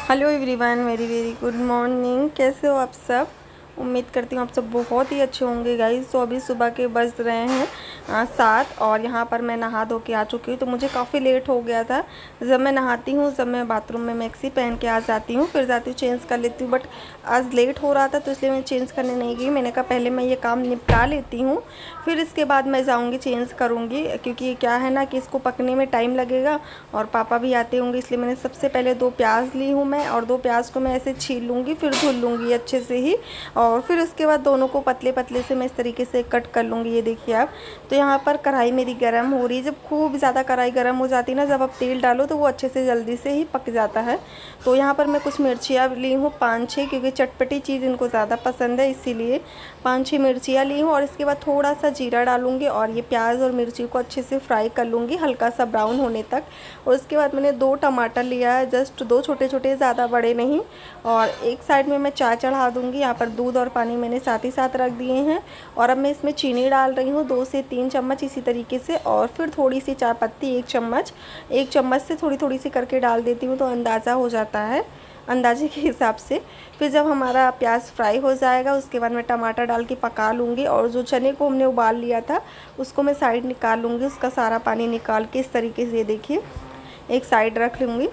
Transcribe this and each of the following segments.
Hello everyone, very very good morning. कैसे हो आप सब? उम्मीद करती हूँ आप सब बहुत ही अच्छे होंगे गाइस। तो अभी सुबह के बज रहे हैं 7 और यहाँ पर मैं नहा धो के आ चुकी हूँ। तो मुझे काफ़ी लेट हो गया था। जब मैं नहाती हूँ जब मैं बाथरूम में मैक्सी पहन के आ जाती हूँ, फिर जाती हूँ चेंज कर लेती हूँ। बट आज लेट हो रहा था तो इसलिए मैं चेंज करने नहीं गई। मैंने कहा पहले मैं ये काम निपटा लेती हूँ, फिर इसके बाद मैं जाऊँगी चेंज करूँगी, क्योंकि क्या है ना कि इसको पकने में टाइम लगेगा और पापा भी आते होंगे। इसलिए मैंने सबसे पहले 2 प्याज ली हूँ मैं, और 2 प्याज को मैं ऐसे छील लूँगी, फिर धुल लूँगी अच्छे से ही। और फिर उसके बाद दोनों को पतले पतले से मैं इस तरीके से कट कर लूँगी। ये देखिए आप। तो यहाँ पर कढ़ाई मेरी गर्म हो रही है। जब खूब ज़्यादा कढ़ाई गर्म हो जाती है ना, जब आप तेल डालो तो वो अच्छे से जल्दी से ही पक जाता है। तो यहाँ पर मैं कुछ मिर्चियाँ ली हूँ 5-6, क्योंकि चटपटी चीज़ इनको ज़्यादा पसंद है, इसीलिए 5-6 मिर्चियाँ ली हूँ। और इसके बाद थोड़ा सा जीरा डालूँगी और ये प्याज और मिर्ची को अच्छे से फ्राई कर लूँगी हल्का सा ब्राउन होने तक। और उसके बाद मैंने 2 टमाटर लिया है, जस्ट 2 छोटे छोटे, ज़्यादा बड़े नहीं। और एक साइड में मैं चाय चढ़ा दूँगी। यहाँ पर दूध और पानी मैंने साथ ही साथ रख दिए हैं। और अब मैं इसमें चीनी डाल रही हूँ 2 से 3 चम्मच इसी तरीके से। और फिर थोड़ी सी चाय पत्ती 1 चम्मच से थोड़ी थोड़ी सी करके डाल देती हूँ, तो अंदाज़ा हो जाता है अंदाजे के हिसाब से। फिर जब हमारा प्याज फ्राई हो जाएगा उसके बाद मैं टमाटर डाल के पका लूँगी। और जो चने को हमने उबाल लिया था उसको मैं साइड निकाल लूँगी, उसका सारा पानी निकाल के इस तरीके से देखिए एक साइड रख लूँगी।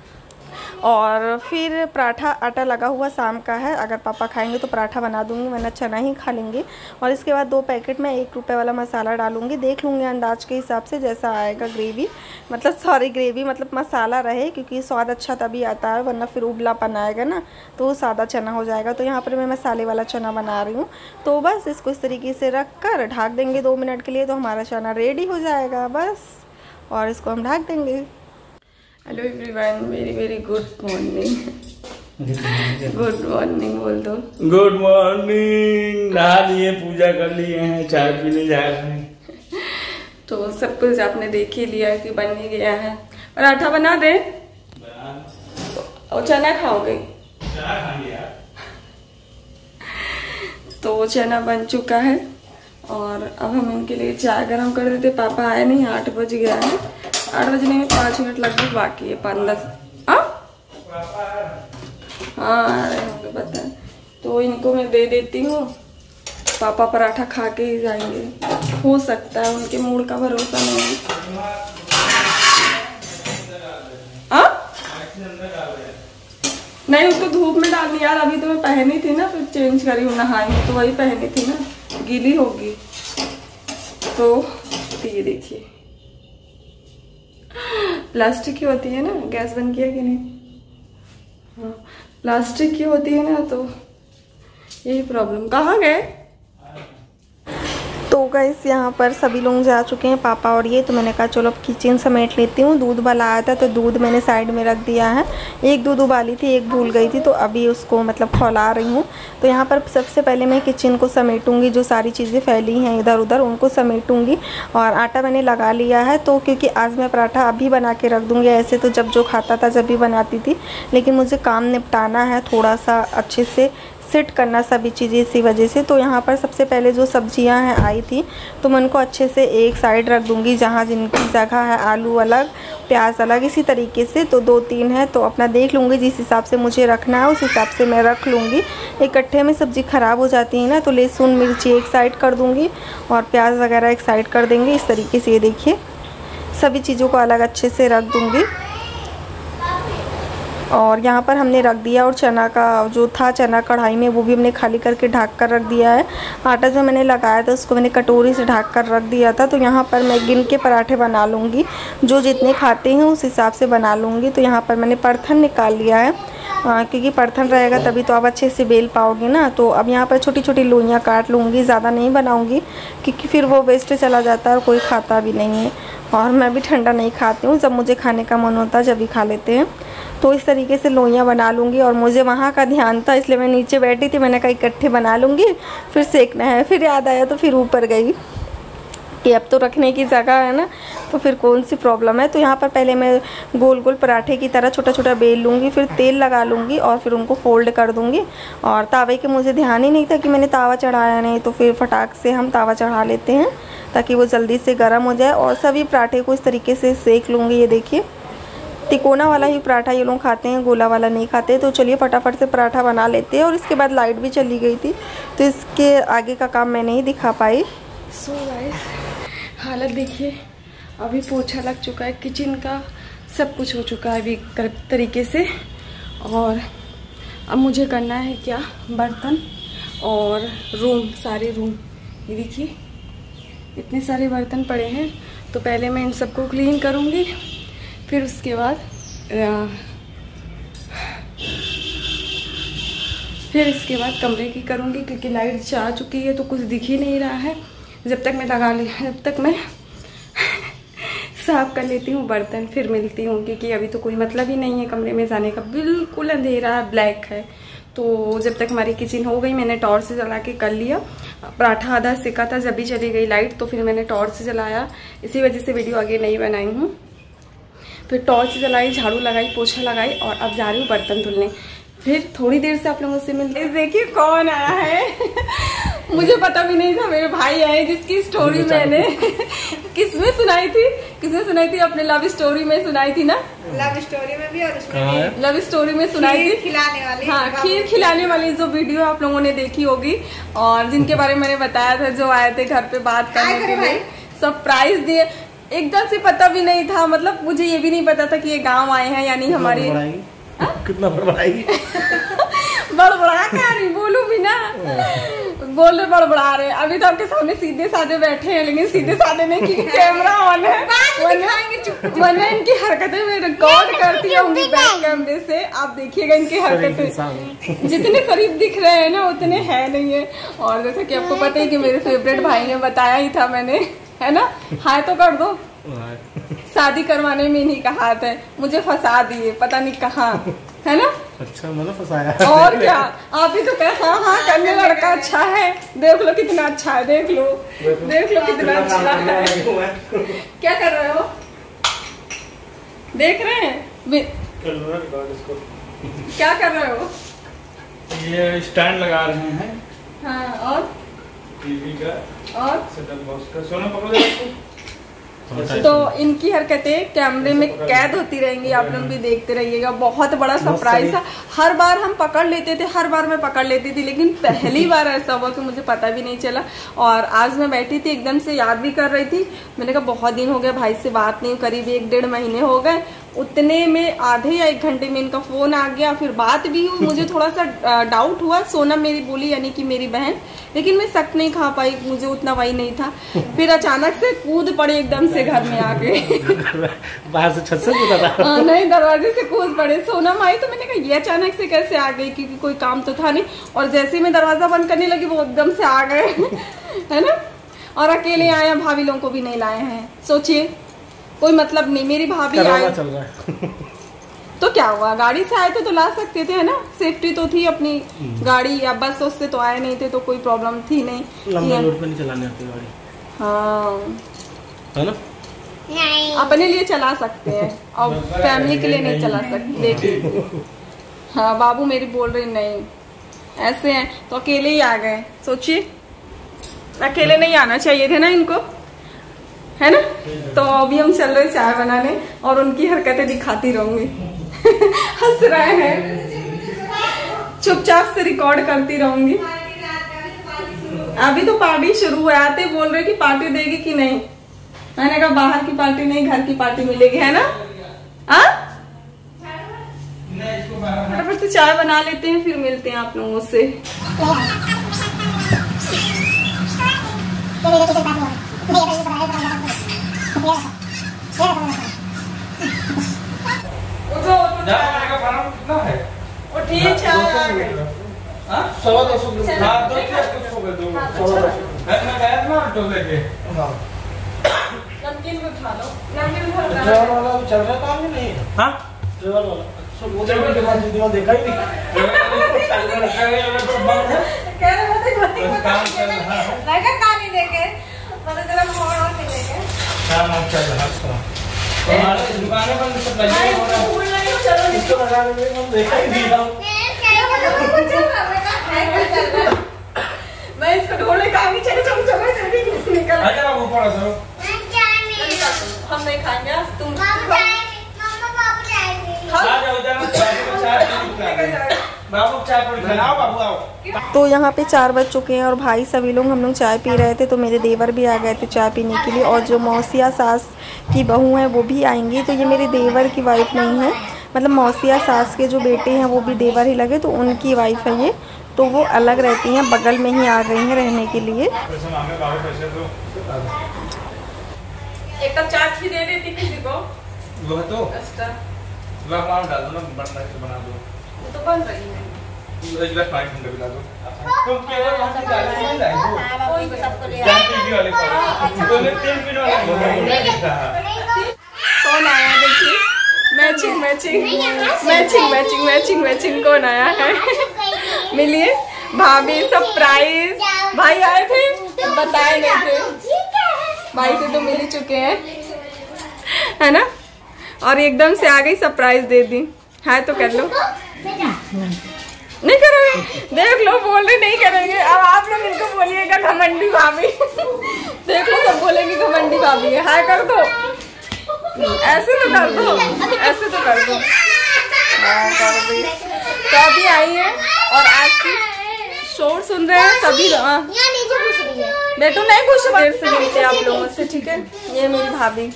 और फिर पराठा आटा लगा हुआ शाम का है, अगर पापा खाएंगे तो पराठा बना दूंगी, वरना चना ही खा लेंगे। और इसके बाद 2 पैकेट में 1 रुपये वाला मसाला डालूंगी, देख लूँगी अंदाज के हिसाब से जैसा आएगा। ग्रेवी मतलब मसाला रहे, क्योंकि स्वाद अच्छा तभी आता है, वरना फिर उबलापन आएगा ना तो सादा चना हो जाएगा। तो यहाँ पर मैं मसाले वाला चना बना रही हूँ। तो बस इसको इस तरीके से रख कर ढक देंगे 2 मिनट के लिए, तो हमारा चना रेडी हो जाएगा बस। और इसको हम ढक देंगे। Hello everyone, very very good morning. Good morning बोल दो। Good morning. नहा लिए, पूजा कर लिए हैं, चाय पीने जा रहे हैं। तो सब कुछ आपने देख ही लिया कि बन ही गया है। पराठा बना दे और चना खाओगे? चना खाएंगे यार। तो चना बन चुका है और अब हम इनके लिए चाय गरम कर देते। पापा आए नहीं, 8 बज गया है। 8 बजने में 5 मिनट लगभग बाकी है, 5-10। हाँ आ रहे होंगे, पता है। तो इनको मैं दे देती हूँ, पापा पराठा खा के ही जाएंगे। हो सकता है, उनके मूड का भरोसा नहीं। नहीं, उसको धूप में डालनी यार। अभी तो मैं पहनी थी ना, फिर चेंज करी हूँ, नहाई तो वही पहनी थी ना, गीली होगी। तो ये देखिए प्लास्टिक की होती है ना। गैस बंद किया कि नहीं? हाँ, प्लास्टिक की होती है ना, तो यही प्रॉब्लम। कहाँ गए? तो गाइस यहाँ पर सभी लोग जा चुके हैं, पापा और ये। तो मैंने कहा चलो अब किचन समेट लेती हूँ। दूध वाला आया था तो दूध मैंने साइड में रख दिया है। 1 दूध उबाली थी, 1 भूल गई थी, तो अभी उसको मतलब खौला रही हूँ। तो यहाँ पर सबसे पहले मैं किचन को समेटूँगी, जो सारी चीज़ें फैली हैं इधर उधर उनको समेटूँगी। और आटा मैंने लगा लिया है, तो क्योंकि आज मैं पराठा अभी बना के रख दूँगी। ऐसे तो जब जो खाता था जब भी बनाती थी, लेकिन मुझे काम निपटाना है, थोड़ा सा अच्छे से सेट करना सभी चीज़ें, इसी वजह से। तो यहाँ पर सबसे पहले जो सब्जियाँ हैं आई थी तो मैं उनको अच्छे से एक साइड रख दूँगी, जहाँ जिनकी जगह है। आलू अलग, प्याज अलग, इसी तरीके से। तो 2-3 है, तो अपना देख लूँगी, जिस हिसाब से मुझे रखना है उस हिसाब से मैं रख लूँगी। इकट्ठे में सब्ज़ी ख़राब हो जाती है ना, तो लहसुन मिर्ची एक साइड कर दूँगी और प्याज वगैरह एक साइड कर देंगे, इस तरीके से। ये देखिए सभी चीज़ों को अलग अच्छे से रख दूँगी। और यहाँ पर हमने रख दिया। और चना का जो था, चना कढ़ाई में, वो भी हमने खाली करके ढक कर रख दिया है। आटा जो मैंने लगाया था उसको मैंने कटोरी से ढक कर रख दिया था। तो यहाँ पर मैं गिन के पराठे बना लूँगी, जो जितने खाते हैं उस हिसाब से बना लूँगी। तो यहाँ पर मैंने परथन निकाल लिया है, क्योंकि परथन रहेगा तभी तो आप अच्छे से बेल पाओगे ना। तो अब यहाँ पर छोटी छोटी लोइयाँ काट लूँगी, ज़्यादा नहीं बनाऊँगी, क्योंकि फिर वो वेस्ट चला जाता है और कोई खाता भी नहीं है। और मैं भी ठंडा नहीं खाती हूँ, जब मुझे खाने का मन होता है जब भी खा लेते हैं। तो इस तरीके से लोइयाँ बना लूँगी। और मुझे वहाँ का ध्यान था, इसलिए मैं नीचे बैठी थी, मैंने कहा इकट्ठे बना लूँगी, फिर सेकना है। फिर याद आया तो फिर ऊपर गई कि अब तो रखने की जगह है ना, तो फिर कौन सी प्रॉब्लम है। तो यहाँ पर पहले मैं गोल गोल पराठे की तरह छोटा छोटा बेल लूँगी, फिर तेल लगा लूँगी और फिर उनको फोल्ड कर दूँगी। और तावे के मुझे ध्यान ही नहीं था कि मैंने तावा चढ़ाया नहीं, तो फिर फटाक से हम तावा चढ़ा लेते हैं ताकि वो जल्दी से गर्म हो जाए। और सभी पराठे को इस तरीके से सेक लूँगी। ये देखिए तिकोना वाला ही पराठा ये लोग खाते हैं, गोला वाला नहीं खाते। तो चलिए फटाफट से पराठा बना लेते हैं। और इसके बाद लाइट भी चली गई थी तो इसके आगे का काम मैं नहीं दिखा पाई। सो गाइस हालत देखिए, अभी पोछा लग चुका है, किचन का सब कुछ हो चुका है अभी तरीके से। और अब मुझे करना है क्या, बर्तन और रूम, सारे रूम। ये देखिए इतने सारे बर्तन पड़े हैं, तो पहले मैं इन सबको क्लीन करूँगी, फिर उसके बाद कमरे की करूँगी, क्योंकि लाइट जा चुकी है तो कुछ दिख ही नहीं रहा है। जब तक मैं साफ कर लेती हूँ बर्तन, फिर मिलती हूँ, क्योंकि अभी तो कोई मतलब ही नहीं है कमरे में जाने का, बिल्कुल अंधेरा ब्लैक है। तो जब तक हमारी किचन हो गई, मैंने टॉर्च से जला के कर लिया। पराठा आधा सेका था, जब भी चली गई लाइट तो फिर मैंने टॉर्च से जलाया, इसी वजह से वीडियो आगे नहीं बनाई हूँ। फिर टॉर्च जलाई, झाड़ू लगाई, पोछा लगाई और अब जा रही हूँ बर्तन धुलने। फिर थोड़ी देर से आप लोगों से मिलते। देखिए कौन आया है मुझे पता भी नहीं था, मेरे भाई आए जिसकी स्टोरी मैंने किसमें सुनाई थी, अपने लव स्टोरी में सुनाई थी ना, लव स्टोरी में भी और उसमें लव स्टोरी में सुनाई थी, खिलाने वाली। हाँ, खीर खिलाने वाली जो वीडियो आप लोगों ने देखी होगी, और जिनके बारे में मैंने बताया था, जो आए थे घर पे बात करने के लिए, सरप्राइज दिए। एकदम से पता भी नहीं था, मतलब मुझे ये भी नहीं पता था कि ये गाँव आए हैं, यानी हमारी कितना बड़बड़ाएगी बड़बड़ा क्या रही, बोलू भी ना, बोल रहे बड़बड़ा रहे। अभी तो आपके सामने सीधे साधे बैठे हैं, लेकिन सीधे साधे नहीं, क्योंकि कैमरा ऑन है, वरना इनकी हरकतें मैं रिकॉर्ड करती रहूंगी बैक कैमरे से। आप देखिएगा इनकी हरकतें, जितने शरीफ दिख रहे हैं ना उतने है नहीं है। और जैसा कि आपको पता है कि मेरे फेवरेट भाई ने बताया ही था मैंने, है ना, हाय तो कर दो, शादी करवाने में इन्हीं का हाथ है, मुझे फंसा दिए पता नहीं कहाँ, है ना। अच्छा मतलब फंसाया, और क्या, आप ही तो कह हाँ करने लड़का अच्छा है, देख लो कितना अच्छा है, देख लो कितना अच्छा है। क्या कर रहे हो, देख रहे हैं क्या कर रहे हो? ये स्टैंड लगा रहे हैं, हाँ, और टीवी का और सेटअप बॉक्स का। सोना पकड़ो तो इनकी हरकतें कैमरे में कैद होती रहेंगी, आप लोग भी देखते रहिएगा। बहुत बड़ा सरप्राइज था, हर बार हम पकड़ लेते थे, हर बार मैं पकड़ लेती थी, लेकिन पहली बार ऐसा हुआ कि मुझे पता भी नहीं चला। और आज मैं बैठी थी, एकदम से याद भी कर रही थी, मैंने कहा बहुत दिन हो गए भाई से बात नहीं, करीब 1-1.5 महीने हो गए। उतने में आधे या 1 घंटे में इनका फोन आ गया, फिर बात भी हुई। मुझे थोड़ा सा डाउट हुआ, सोनम मेरी बोली, यानी कि मेरी बहन, लेकिन मैं शक नहीं खा पाई, मुझे उतना वही नहीं था। फिर अचानक से कूद पड़े एकदम से घर में आके बाहर से छत से कूदा था? नहीं, दरवाजे से कूद पड़े। सोनम आई तो मैंने कहा ये अचानक से कैसे आ गई, क्योंकि कोई काम तो था नहीं। और जैसे ही मैं दरवाजा बंद करने लगी वो एकदम से आ गए है ना। और अकेले आए हैं, भाभी लोगों को भी नहीं लाए हैं, सोचिए कोई मतलब नहीं। मेरी भाभी आई चल रहा है तो क्या हुआ, गाड़ी से आए थे तो ला सकते थे, है ना, सेफ्टी तो थी अपनी। गाड़ी या बस उससे तो आए नहीं थे, तो कोई प्रॉब्लम थी नहीं। लंबा रोड पे नहीं चलाने आती गाड़ी, हाँ, है ना, नहीं, अपने लिए चला सकते हैं और फैमिली के लिए नहीं चला सकते। देखिए हाँ, बाबू मेरी बोल रही नहीं, ऐसे हैं तो अकेले ही आ गए। सोचिए अकेले नहीं आना चाहिए थे ना इनको, है ना। तो अभी हम चल रहे चाय बनाने, और उनकी हरकतें दिखाती रहूंगी हंस रहे हैं, चुपचाप से रिकॉर्ड करती रहूंगी। अभी तो पार्टी शुरू हुआ, आते बोल रहे कि पार्टी देगी कि नहीं। मैंने कहा बाहर की पार्टी नहीं, घर की पार्टी मिलेगी, है ना। फटाफट से चाय बना लेते हैं, फिर मिलते हैं आप लोगों से। नमकीन को खा लो, नमकीन ड्राइवर वाला चल रहा था कि नहीं? हाँ ड्राइवर वाला देखा ही नहीं। दुकानें बंद सब देखा ही नहीं। मैं इसको ढोले का भी चलो चलो चलो जल्दी निकल। ऊपर हम नहीं खाएंगे, तुम तो यहाँ पे 4 बज चुके हैं और भाई सभी लोग हम लोग चाय पी रहे थे, तो मेरे देवर भी आ गए थे चाय पीने के लिए, और जो मौसिया सास की बहू है वो भी आएंगी। तो ये मेरे देवर की वाइफ नहीं है, मतलब मौसिया सास के जो बेटे हैं वो भी देवर ही लगे, तो उनकी वाइफ है ये, तो वो अलग रहती हैं, बगल में ही आ गई हैं रहने के लिए। एक कप चाय भी दे देती किसी को। वो है तो डाल दो ना, बना दो, वो तो बन रही है। एक गिलास पानी ठंडा पिला दो। तुम केवल वहां से डाल दो, नहीं लाए कोई को सबको ले जानती वाले को तो 3 किलो वाला कौन आया देखिए, matching matching matching matching matching matching कौन आया है मिलिए। भाभी सरप्राइज, भाई आए थे बताए नहीं थे, भाई से तो मिल ही चुके हैं है ना, और एकदम से आ गई सरप्राइज दे दी है, तो कर लो। नहीं करोगे, देख लो बोल रहे नहीं करेंगे। अब आप लोग इनको बोलिएगा घमंडी भाभी देख लो सब बोलेंगे घमंडी भाभी है, हाय कर दो, ऐसे तो कर दो, ऐसे तो कर दो। तो अभी आई है और आज की शोर सुन रहे हैं सभी। बेटू नहीं खुश देर से मिलते आप लोगों से, ठीक है। ये मेरी भाभी।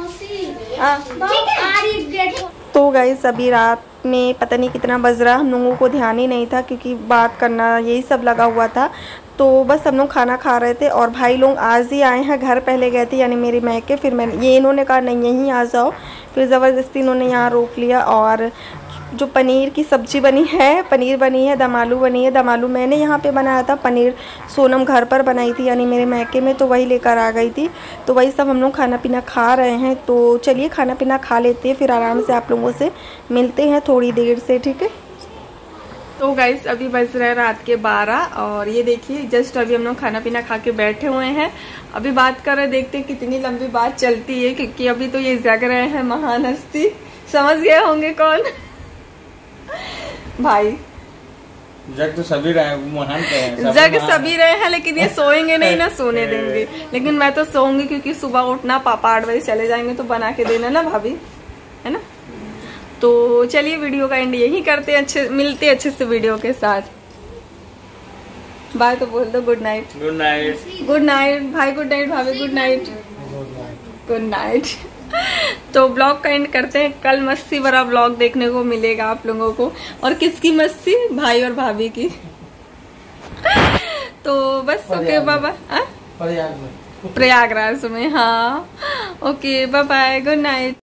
तो गाइस अभी रात में पता नहीं कितना बज रहा, हम लोगों को ध्यान ही नहीं था क्योंकि बात करना यही सब लगा हुआ था। तो बस हम लोग खाना खा रहे थे और भाई लोग आज ही आए हैं, घर पहले गए थे यानी मेरे मैके, फिर मैंने ये इन्होंने कहा नहीं यहीं आ जाओ, फिर ज़बरदस्ती इन्होंने यहाँ रोक लिया। और जो पनीर की सब्ज़ी बनी है, पनीर बनी है, दम आलू बनी है। दम आलू मैंने यहाँ पे बनाया था, पनीर सोनम घर पर बनाई थी यानी मेरे मैके में, तो वही लेकर आ गई थी। तो वही सब हम लोग खाना पीना खा रहे हैं। तो चलिए खाना पीना खा लेते हैं, फिर आराम से आप लोगों से मिलते हैं थोड़ी देर से, ठीक है। तो गाइस अभी बज रहे रात के 12 और ये देखिए जस्ट अभी हम लोग खाना पीना खा के बैठे हुए हैं। अभी बात कर रहे, देखते हैं कितनी लंबी बात चलती है, क्योंकि अभी तो ये जग रहे हैं महान हस्ती, समझ गए होंगे कौन भाई। जग तो सभी रहे, महान हैं, जग सभी रहे हैं, लेकिन ये सोएंगे नहीं ना, सोने देंगे। लेकिन मैं तो सोऊंगी क्योंकि सुबह उठना, पापा 8 बजे चले जाएंगे तो बना के देना ना भाभी, है ना। तो चलिए वीडियो का एंड यही करते हैं, अच्छे मिलते अच्छे से वीडियो के साथ। बाय तो बोल दो, good night. Good night, good night भाई, गुड नाइट भाभी, गुड नाइट, गुड नाइट। तो ब्लॉग का एंड करते हैं, कल मस्ती भरा ब्लॉग देखने को मिलेगा आप लोगों को। और किसकी मस्ती? भाई और भाभी की। तो बस ओके बाबा, प्रयागराज में, हाँ okay bye bye, good night.